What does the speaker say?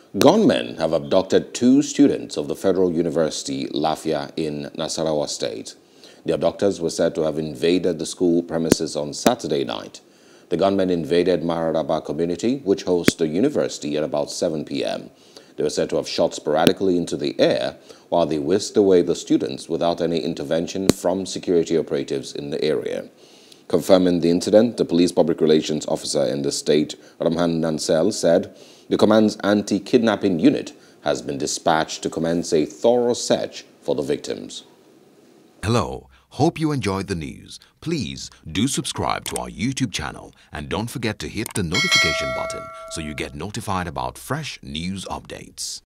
Gunmen have abducted two students of the Federal University, Lafia, in Nasarawa State. The abductors were said to have invaded the school premises on Saturday night. The gunmen invaded Mararaba community, which hosts the university, at about 7 p.m. They were said to have shot sporadically into the air while they whisked away the students without any intervention from security operatives in the area. Confirming the incident, the police public relations officer in the state, Ramhan Nansel, said the command's anti-kidnapping unit has been dispatched to commence a thorough search for the victims. Hello, hope you enjoyed the news. Please do subscribe to our YouTube channel and don't forget to hit the notification button so you get notified about fresh news updates.